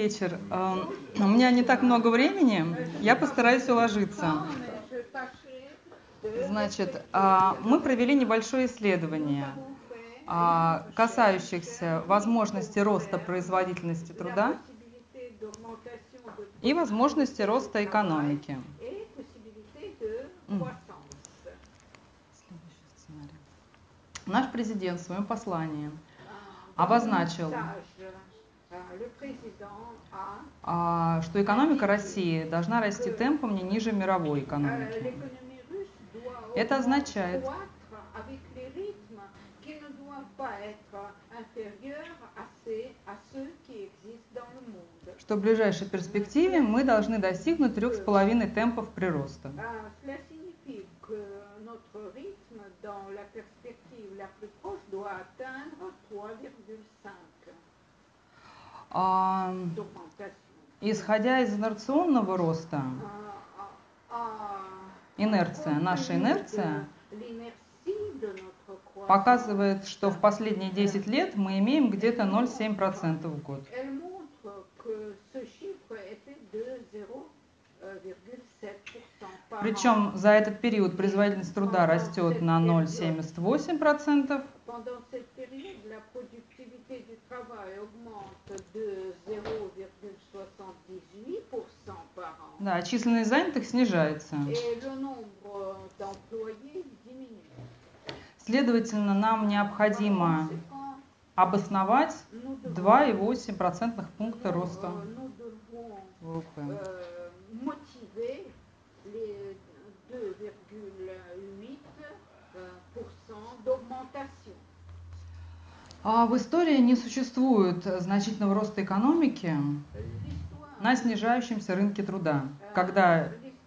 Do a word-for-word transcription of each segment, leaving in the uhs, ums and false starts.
вечер. У меня не так много времени, я постараюсь уложиться. Значит, мы провели небольшое исследование, касающихся возможности роста производительности труда и возможности роста экономики. Наш президент в своем послании обозначил, что экономика России должна расти темпом не ниже мировой экономики. Это означает, что в ближайшей перспективе мы должны достигнуть трех с половиной темпов прироста. А, исходя из инерционного роста, инерция, наша инерция показывает, что в последние десять лет мы имеем где-то ноль целых семь десятых процента в год. Причем за этот период производительность труда растет на ноль целых семьдесят восемь сотых процента. Да, численность занятых снижается. Следовательно, нам необходимо обосновать два целых восемь десятых процентных пункта роста ВВП. А в истории не существует значительного роста экономики на снижающемся рынке труда, когда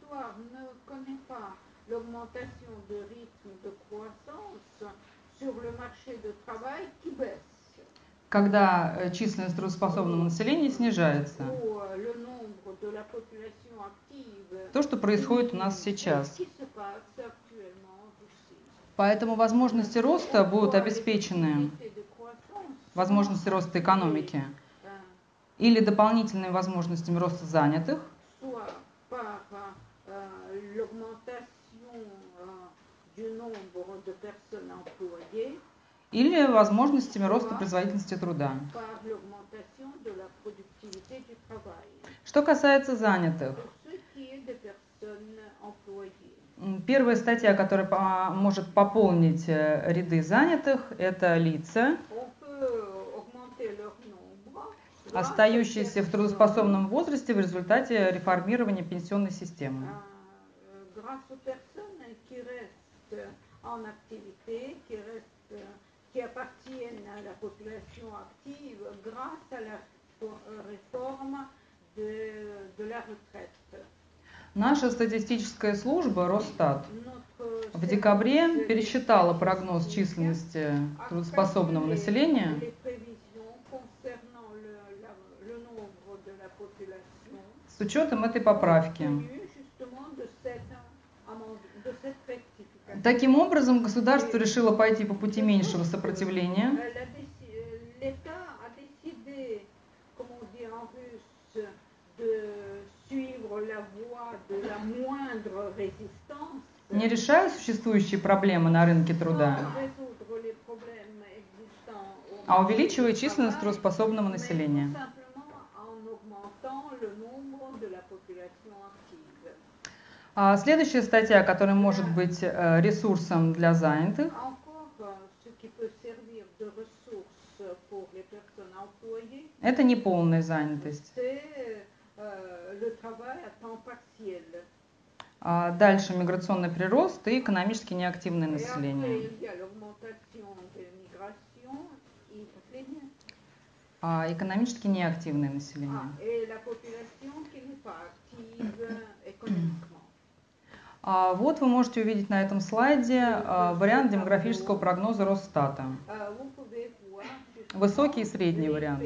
когда численность трудоспособного населения снижается. То, что происходит у нас сейчас. Поэтому возможности роста будут обеспечены, возможности роста экономики, или дополнительными возможностями роста занятых, или возможностями роста производительности труда. Что касается занятых, первая статья, которая может пополнить ряды занятых, это лица, остающиеся в трудоспособном возрасте в результате реформирования пенсионной системы. Наша статистическая служба Росстат в декабре пересчитала прогноз численности трудоспособного населения с учетом этой поправки. Таким образом, государство решило пойти по пути меньшего сопротивления. Не решая существующие проблемы на рынке труда, а увеличивая численность трудоспособного населения. Следующая статья, которая может быть ресурсом для занятых, это неполная занятость. Дальше миграционный прирост и экономически неактивное население. Экономически неактивное население. Вот вы можете увидеть на этом слайде вариант демографического прогноза Росстата. Высокий и средний вариант.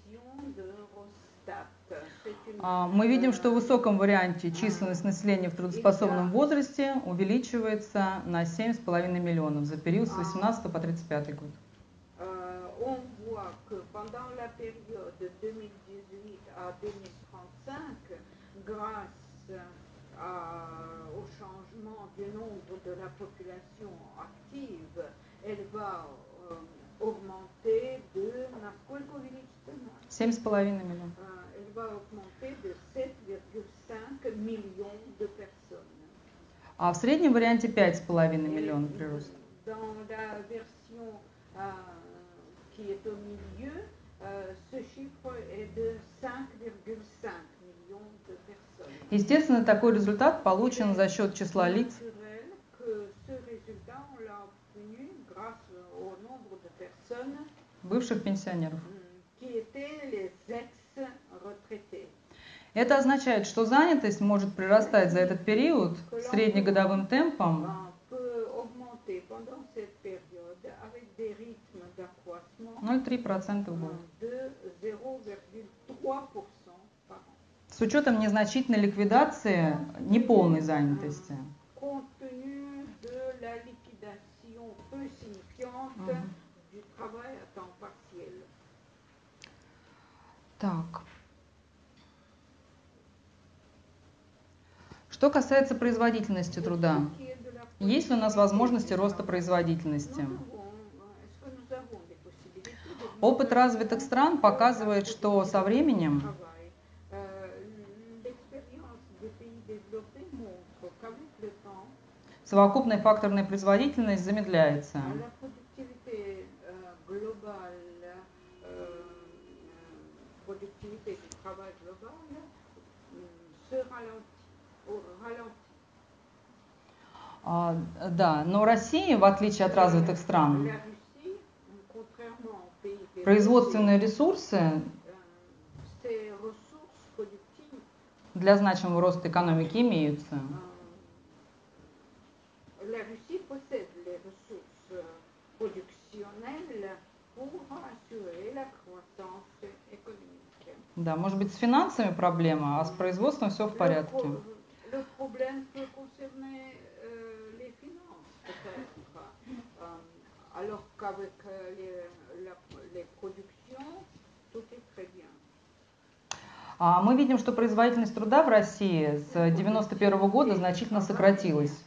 Мы видим, что в высоком варианте численность населения в трудоспособном возрасте увеличивается на семь с половиной миллионов за период с восемнадцатого по тридцать пятый год. à deux mille trente-cinq, grâce à, au changement du nombre de la population active, elle va euh, augmenter de насколько увеличится? семь с половиной миллионов. Elle va augmenter de sept virgule cinq millions de personnes. А в среднем варианте пять с половиной миллионов прирост. Dans la version euh, qui est au milieu, euh, ce chiffre est de cinq virgule cinq millions de personnes. Естественно, такой результат получен за счет числа лиц, Naturel que ce résultat on l'a obtenu grâce au nombre de personnes бывших пенсионеров. qui étaient les ex-retraités. Это означает, что занятость может прирастать за этот период среднегодовым темпом ноль целых три десятых процента в год. С учетом незначительной ликвидации неполной занятости. Так. Что касается производительности труда, есть ли у нас возможности роста производительности? Опыт развитых стран показывает, что со временем совокупная факторная производительность замедляется. А, да, но Россия, в отличие от развитых стран, производственные ресурсы для значимого роста экономики имеются. Да, может быть, с финансами проблема, а с производством все в порядке. А мы видим, что производительность труда в России с девяносто первого года значительно сократилась.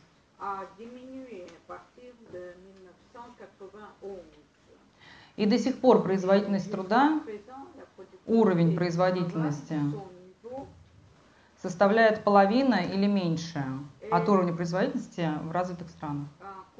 И до сих пор производительность труда, уровень производительности составляет половину или меньше от уровня производительности в развитых странах.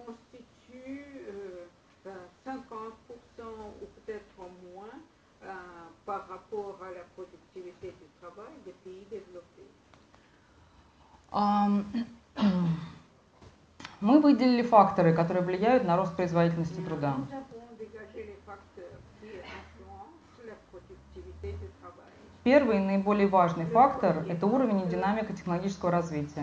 Мы выделили факторы, которые влияют на рост производительности труда. Первый и наиболее важный фактор – это уровень и динамика технологического развития.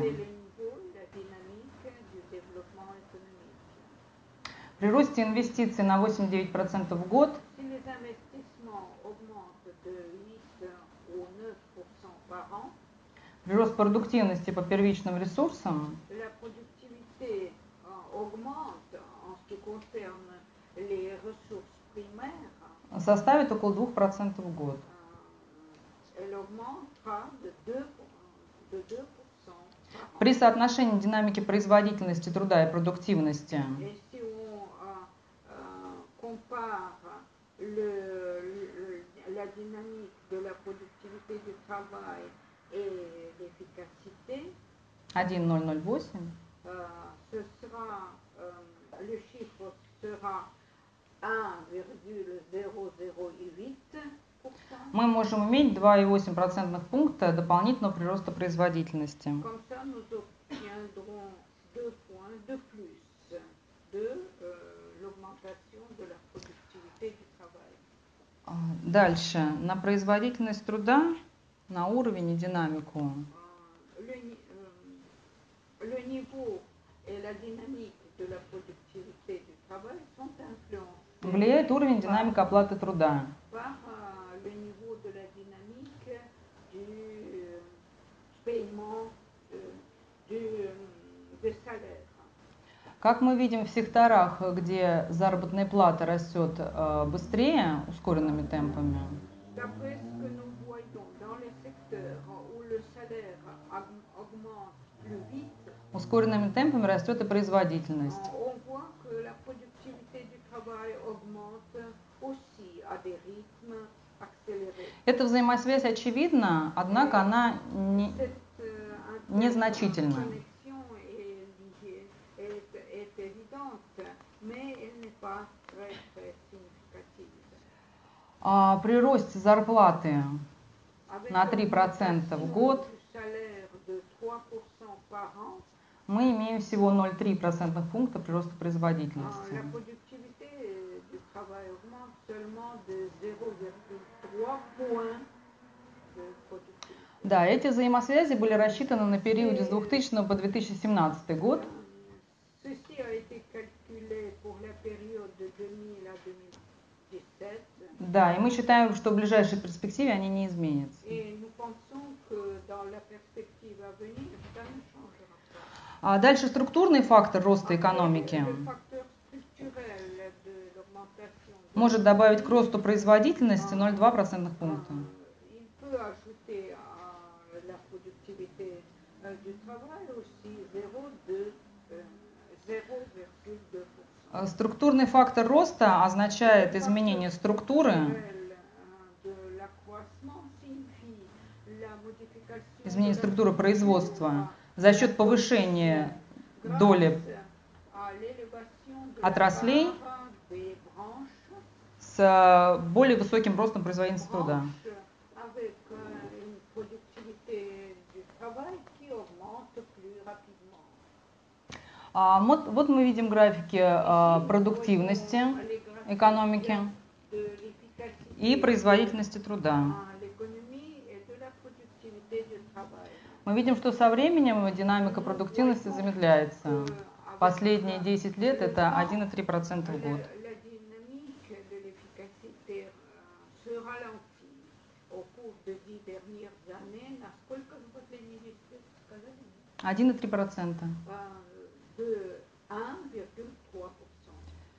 При росте инвестиций на восемь-девять процентов в год прирост продуктивности по первичным ресурсам составит около двух процентов в год. При соотношении динамики производительности труда и продуктивности один целых ноль ноль восемь, мы можем иметь два целых восемь десятых процентных пункта дополнительного прироста производительности. Дальше. На производительность труда, на уровень и динамику влияет уровень и динамика оплаты труда. Как мы видим в секторах, где заработная плата растет быстрее, ускоренными темпами, plus vite, ускоренными темпами растет и производительность. on voit que la productivité du travail augmente aussi à des rythmes accélérés. Эта взаимосвязь очевидна, однако она не, Cette euh, незначительна. interconnexion est, liée- est, est évidente, mais elle n'est pas très, très significative. А при росте зарплаты Avec на три процента в год l'augmentation du salaire de trois pour cent par an, мы имеем всего ноль целых три процентных пункта прироста euh, производительности. la productivité du travail augmente seulement de zéro virgule trois points de productivité. Да, эти взаимосвязи были рассчитаны на периоде с двухтысячного по две тысячи семнадцатый год. Ceci a été calculé pour la période de deux mille à deux mille dix-sept. Да, и мы считаем, что в ближайшей перспективе они не изменятся. Et nous pensons que dans la perspective à venir, ça ne changera pas. А дальше структурный фактор роста экономики Le facteur structurel de l'augmentation de- может добавить к росту производительности ноль целых два процентных пункта. Euh, il peut ajouter à la productivité euh, du travail aussi zéro virgule deux, euh, zéro virgule deux pour cent. А Структурный фактор роста означает изменение структуры, De l'accroissement signifie la modification изменение de la структуры structure производства за счет повышения доли à l'élévation de отраслей la part des branches, с более высоким ростом производительности труда. branches avec euh, une productivité du travail qui augmente plus rapidement. А, Вот, вот мы видим графики а, продуктивности Les graphiques экономики de l'efficacité и производительности труда. à l'économie et de la productivité du travail. Мы видим, что со временем динамика продуктивности замедляется. Последние десять лет это один целых три десятых процента в год. La dynamique de l'efficacité euh, se ralentit au cours de dix dernières années. Насколько же последние десять лет сказали? один целых три десятых процента. De un virgule trois pour cent.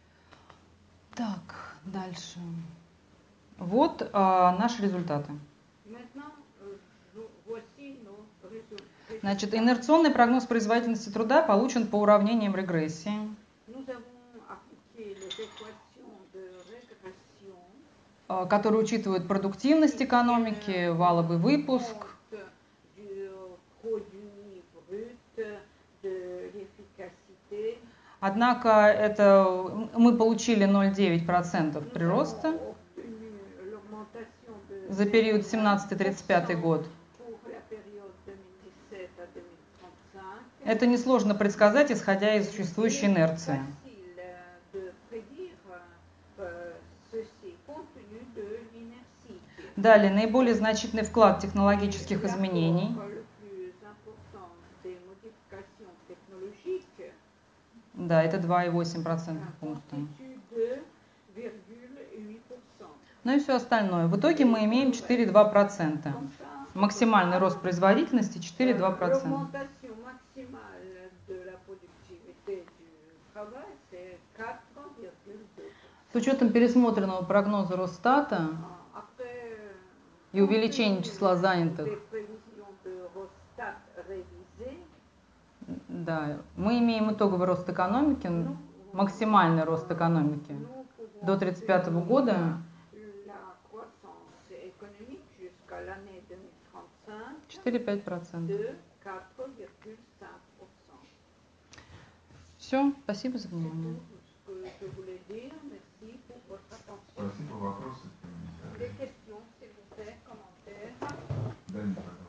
Так, дальше. Вот а, наши результаты. Maintenant, euh, je- voici nos résultats. Значит, инерционный прогноз производительности труда получен по уравнениям регрессии. Nous avons appliqué les équations de régression а, которые учитывают продуктивность экономики, валовый выпуск, du produit brut, de l'efficacité. Однако это, мы получили ноль целых девять десятых процента прироста Nous avons obtenu l'augmentation de за период семнадцатый тридцать пятый год. pour la période deux mille dix-sept à deux mille trente-cinq. Это несложно предсказать, исходя из существующей инерции. Facile de prédire euh, ceci compte tenu de l'inertie. Далее, наиболее значительный вклад технологических изменений. L'apport le plus important des modifications technologiques Да, это два целых восемь десятых процента пункта. constitue deux virgule huit pour cent. Ну и все остальное. В итоге мы имеем четыре целых два десятых процента. Comme ça, Максимальный рост производительности четыре целых два десятых процента. l'augmentation maximale de la productivité du travail, c'est quatre virgule deux. С учетом пересмотренного прогноза Росстата Après, и увеличения числа занятых, des prévisions de Rostat révisées, да, мы имеем итоговый рост экономики, максимальный рост экономики nous pouvons до тридцать пятого года la croissance économique jusqu'à l'année deux mille trente-cinq четыре целых пять десятых процента. de quatre virgule cinq pour cent. Все, спасибо за C'est внимание. tout ce que je voulais dire. Merci pour votre attention. Спасибо. Вопросы? Des questions, s'il vous plaît, commentaires. Дани, пожалуйста.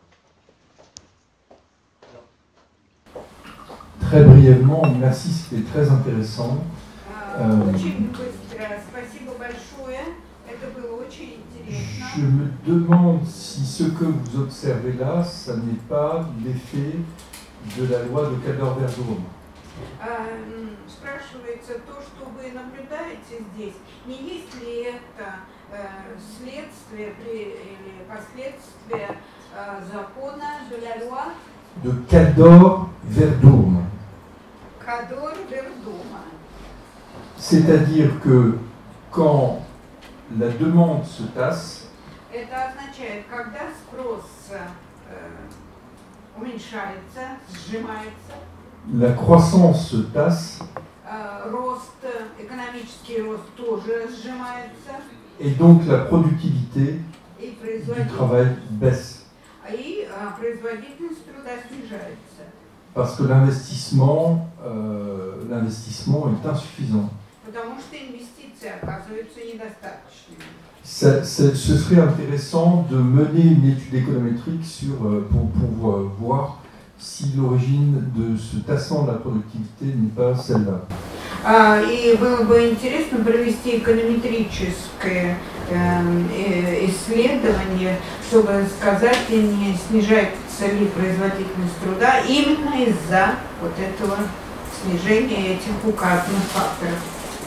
Très brièvement, merci, c'était très intéressant. Euh, Очень быстро. Спасибо большое. Это было очень интересно. Je me demande si ce que vous observez là, ça n'est pas l'effet de la loi de Cador-Verdon. Эм, Спрашивается, то, что вы наблюдаете здесь, не есть ли это э, следствие при- или последствия э, закона de la loi De Cador-Verdon. Cador-Verdon. C'est-à-dire que quand la demande se tasse, Это означает, когда спрос э, уменьшается, сжимается. La croissance se tasse Э, Рост, экономический рост тоже сжимается. et donc la productivité И du производительность, travail baisse. и, а, производительность труда снижается. Parce que l'investissement euh, l'investissement est insuffisant. Потому что инвестиции оказываются недостаточными. Ça- ça- ce serait intéressant de mener une étude économétrique sur, euh, pour, pour euh, voir si l'origine de ce tassement de la productivité n'est pas celle-là. А, И было бы интересно провести эконометрическое э, э, исследование, чтобы сказать, не снижается ли производительность труда именно из-за вот этого снижения этих указанных факторов.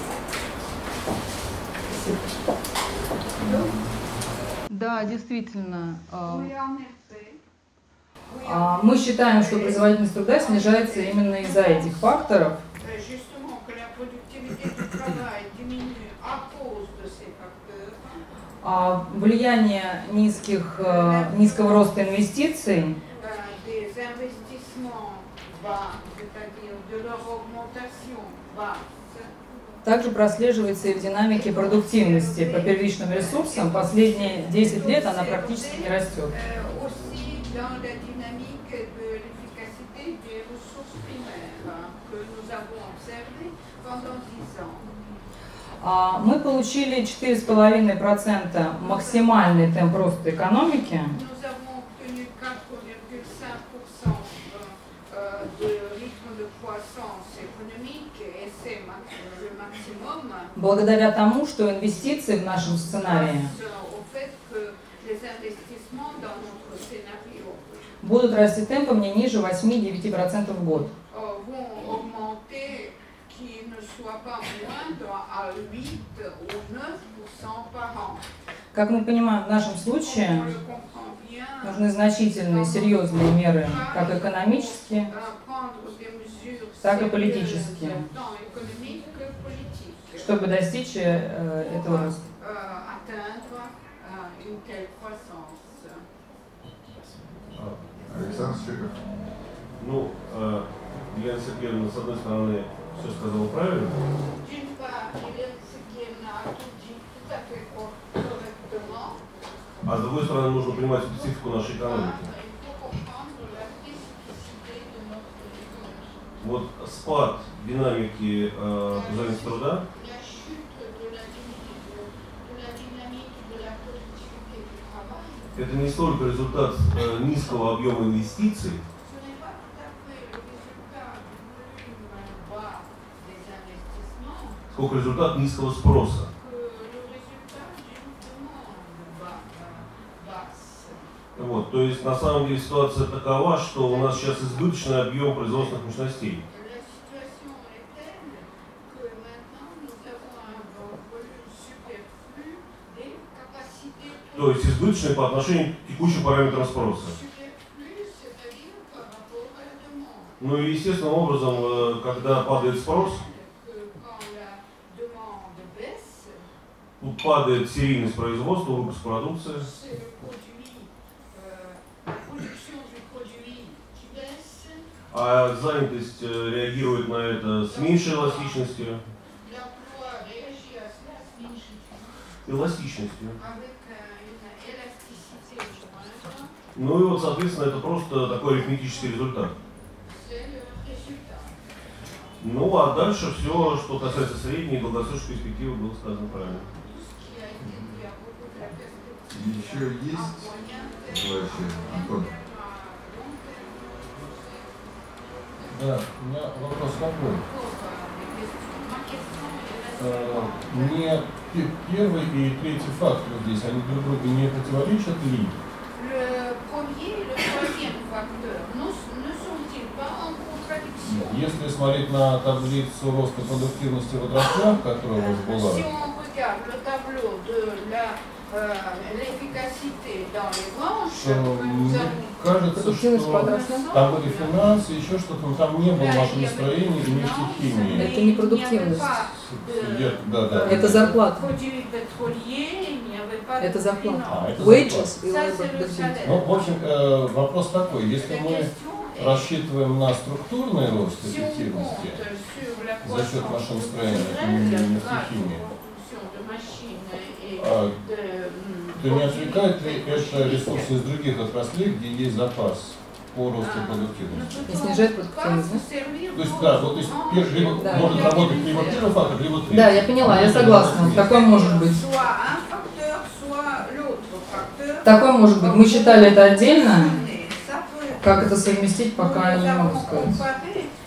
Спасибо. Да, действительно. э, Oui, en effet. Oui, en а, Мы считаем, что effet. производительность труда снижается именно из-за этих факторов. Euh, Justement, que la productivité du travail diminue à cause de ces facteurs. А влияние низких, э, низкого роста инвестиций Euh, des investissements bas, c'est-à-dire de leur augmentation basse. также прослеживается и в динамике продуктивности по первичным ресурсам. Последние десять лет она практически не растет. Euh, aussi dans la dynamique de l'efficacité des ressources primaires hein, que nous avons observé pendant dix ans. А, Мы получили четыре с половиной процента максимальный темп роста экономики. Nous avons obtenu quatre virgule cinq pour cent euh, de rythme de croissance économique et c'est ma- le maximum Благодаря тому, что инвестиции в нашем сценарии grâce au fait que les investissements dans notre scénario будут расти темпом не ниже восемь-девять процентов в год. euh, vont augmenter, qui ne soit pas moindre à huit ou neuf pour cent par an. Как мы понимаем, в нашем On случае le comprend bien, нужны значительные, серьезные меры, как экономические, euh, prendre des mesures так и sérieuses, политические, tant économiques que politiques, чтобы достичь э, этого роста. euh, atteindre euh, une telle croissance. Александр Щеков. Ну, э, Елена Сергеевна, с одной стороны, все сказала правильно, D'une part, Hélène Сергеевна a tout dit tout à fait cor- correctement. а с другой стороны, нужно понимать специфику нашей экономики. Il faut comprendre la spécificité de notre économie. Вот спад динамики э, производительности труда La chute de la, dyna- de, de la dynamique de la productivité du travail, это не столько результат э, низкого объема инвестиций, ce n'est pas tout à fait le résultat du volume bas des investissements сколько результат низкого спроса. que le résultat d'une demande ba- ba- basse. Вот, то есть, на самом деле, ситуация такова, что у нас сейчас избыточный объем производственных мощностей. La situation est telle que maintenant nous avons un vo- volume superflu des capacités То есть, избыточный по отношению к текущим параметрам спроса. superflu, c'est-à-dire par rapport à la demande. Ну и естественным образом, э, когда падает спрос, Que quand la demande baisse, тут падает серийность производства, выпуск продукции. c'est le produit, euh, la production du produit qui baisse, А занятость э, реагирует на это с меньшей эластичностью. l'emploi réagit à cela с меньшей Эластичностью. avec euh, une élasticité moindre, Ну и вот, соответственно, это просто такой арифметический результат. c'est le résultat. Ну а дальше все, что касается средней и долгосрочной перспективы, было сказано правильно. Tout ce qui a été dit à propos de la perspective Еще à есть moyen terme, желающие? à Антон. moyen terme, à long terme, Да, у меня вопрос такой. pour euh, des questions. Ma question est la Э, suivante. Мне пе- первый и третий фактор здесь, они друг другу не противоречат ли? Le premier et le troisième facteur ne, ne sont-ils pas en contradiction? Если смотреть на таблицу роста продуктивности в отраслях, которая у вас была, Si on regarde le tableau de la, euh, l'efficacité dans les branches то que nous мне avons, кажется, Продуктивность по что отраслям? там были финансы, еще что-то, но там не было là, il y машиностроения avait и des нефтехимии. finances, Это не mais продуктивность. il n'y avait pas de- Я- Да, да. Это зарплата. produits pétroliers, il n'y avait Это зарплата. А, это Wages и Ça, labor c'est le benefits. salaire. Ну, в общем, э, вопрос такой. Если La мы question est, рассчитываем на структурный рост si on эффективности compte sur la за счет croissance машиностроения, structurelle, не grâce aux нефтехимии, productions de machines et а, de, hum, то не отвлекает ли это ресурсы из других отраслей, где есть запас по росту а, продуктивности? И снижает продуктивность, да? servir То есть, да, вот то есть, пер- либо Да. может работать либо первый фактор, либо третий. Да, я поняла, я согласна. Такой может быть. soit un facteur, soit l'autre facteur. Такой может быть. Мы считали это отдельно. Ça peut être. Как это совместить, пока я Nous не могу avons сказать. comparé